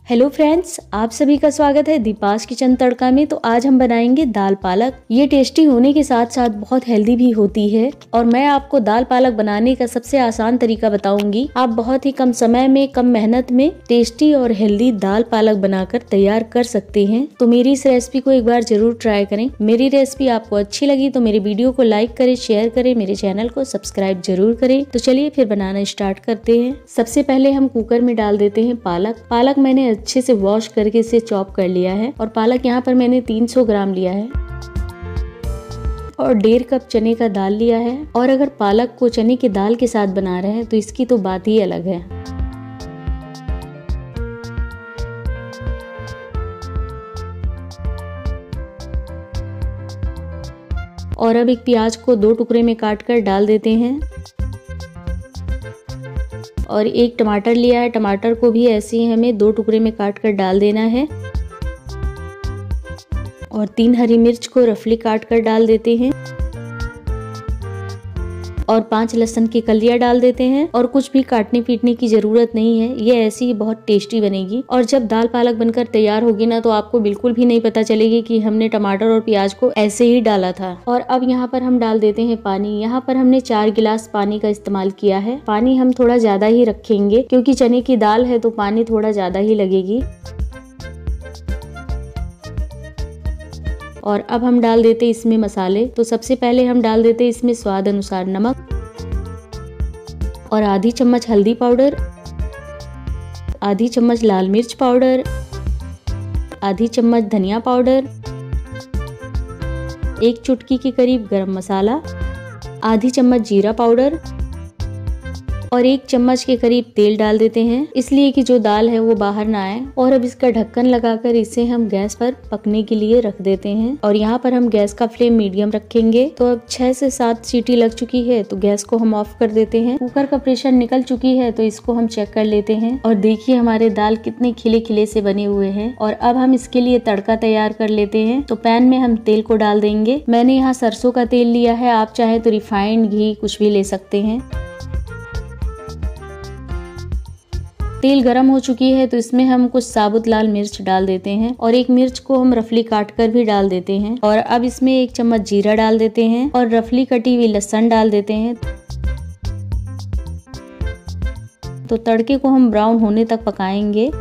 Hello friends, आप सभी का स्वागत है दीपास किचन तड़का में। तो आज हम बनाएंगे दाल पालक। ये टेस्टी होने के साथ साथ बहुत हेल्दी भी होती है और मैं आपको दाल पालक बनाने का सबसे आसान तरीका बताऊंगी। आप बहुत ही कम समय में, कम मेहनत में टेस्टी और हेल्दी दाल पालक बनाकर तैयार कर सकते हैं। तो मेरी इस रेसिपी को एक बार जरूर ट्राई करें। मेरी रेसिपी आपको अच्छी लगी तो मेरे वीडियो को लाइक करें, शेयर करें, मेरे चैनल को सब्सक्राइब जरूर करें। तो चलिए फिर बनाना स्टार्ट करते हैं। सबसे पहले हम कुकर में डाल देते हैं पालक मैंने अच्छे से वॉश करके इसे चॉप कर लिया है और पालक यहाँ पर मैंने 300 ग्राम लिया है और 1.5 कप चने का दाल लिया है। और अगर पालक को चने की दाल के साथ बना रहे हैं तो इसकी तो बात ही अलग है। और अब एक प्याज को 2 टुकड़े में काट कर डाल देते हैं और एक टमाटर लिया है। टमाटर को भी ऐसे ही हमें 2 टुकड़े में काट कर डाल देना है और 3 हरी मिर्च को रफली काट कर डाल देते हैं और 5 लहसुन की कलियां डाल देते हैं। और कुछ भी काटने पीटने की जरूरत नहीं है, ये ऐसी ही बहुत टेस्टी बनेगी। और जब दाल पालक बनकर तैयार होगी ना तो आपको बिल्कुल भी नहीं पता चलेगी कि हमने टमाटर और प्याज को ऐसे ही डाला था। और अब यहाँ पर हम डाल देते हैं पानी। यहाँ पर हमने 4 गिलास पानी का इस्तेमाल किया है। पानी हम थोड़ा ज्यादा ही रखेंगे क्योंकि चने की दाल है तो पानी थोड़ा ज्यादा ही लगेगी। और अब हम डाल देते इसमें मसाले। तो सबसे पहले हम डाल देते इसमें स्वाद अनुसार नमक और आधी चम्मच हल्दी पाउडर, आधी चम्मच लाल मिर्च पाउडर, आधी चम्मच धनिया पाउडर, 1 चुटकी के करीब गरम मसाला, आधी चम्मच जीरा पाउडर और 1 चम्मच के करीब तेल डाल देते हैं, इसलिए कि जो दाल है वो बाहर ना आए। और अब इसका ढक्कन लगाकर इसे हम गैस पर पकने के लिए रख देते हैं। और यहाँ पर हम गैस का फ्लेम मीडियम रखेंगे। तो अब 6 से 7 सीटी लग चुकी है तो गैस को हम ऑफ कर देते हैं। कुकर का प्रेशर निकल चुकी है तो इसको हम चेक कर लेते हैं और देखिए हमारे दाल कितने खिले खिले से बने हुए हैं। और अब हम इसके लिए तड़का तैयार कर लेते हैं। तो पैन में हम तेल को डाल देंगे। मैंने यहाँ सरसों का तेल लिया है, आप चाहे तो रिफाइंड घी कुछ भी ले सकते हैं। तेल गरम हो चुकी है तो इसमें हम कुछ साबुत लाल मिर्च डाल देते हैं और 1 मिर्च को हम रफली काट कर भी डाल देते हैं। और अब इसमें 1 चम्मच जीरा डाल देते हैं और रफली कटी हुई लहसुन डाल देते हैं। तो तड़के को हम ब्राउन होने तक पकाएंगे।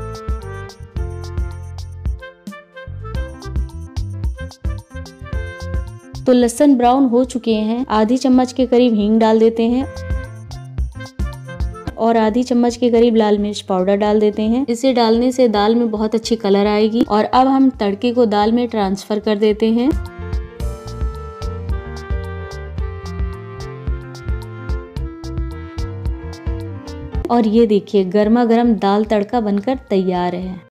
तो लहसुन ब्राउन हो चुके हैं। आधी चम्मच के करीब हींग डाल देते हैं और आधी चम्मच के करीब लाल मिर्च पाउडर डाल देते हैं। इसे डालने से दाल में बहुत अच्छी कलर आएगी। और अब हम तड़के को दाल में ट्रांसफर कर देते हैं। और ये देखिए गर्मा गर्म दाल तड़का बनकर तैयार है।